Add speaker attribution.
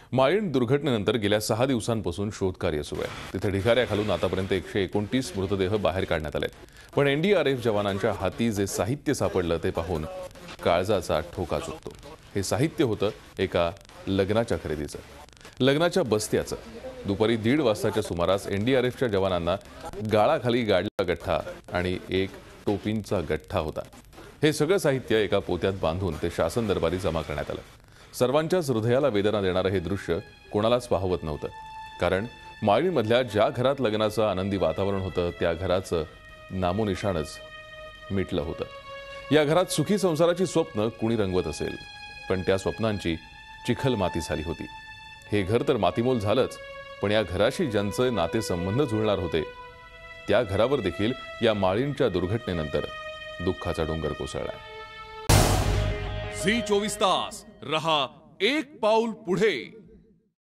Speaker 1: माळीण दुर्घटनेनंतर गेल्या 6 दिवसांपासून शोधकार्य सुरू आहे। तिथे ढिगाऱ्याखालून आतापर्यंत 129 मृतदेह बाहेर काढण्यात आले। पण एनडीआरएफ जवानांच्या हाती जे साहित्य सापडलं ते पाहून काळजाचा ठोका चुकतो। हे साहित्य होतं एका लग्नाच्या खरेदीचं, लग्नाच्या बस्त्याचं। दुपारी 1:30 वाजताच्या सुमारास एनडीआरएफच्या जवानांना गाळाखाली गाडला गठ्ठा आणि एक टोपींचा गठ्ठा होता। हे सगळं साहित्य एका पोत्यात बांधून ते शासन दरबारी जमा करण्यात आलं। सर्वांच्याच हृदयाला वेदना देणारं हे दृश्य कोणालाच पाहवत नव्हतं, कारण माळीणमधल्या ज्या घरात लग्नाचं आनंदी वातावरण होतं त्या घराचं नामोनिशाणच मिटलं होतं। या घरात सुखी संसाराची स्वप्न कुणी रंगवत असेल, पण त्या स्वप्नांची चिखलमाती झाली होती। हे घर तर मातीमोल झालंच, पण या घराशी ज्यांचे नातेसंबंध जुळणार होते त्या घरावर देखील या माळीणच्या दुर्घटनेनंतर दुःखाचा डोंगर कोसळला।
Speaker 2: झी 24 तास रहा एक पाऊल पुढे।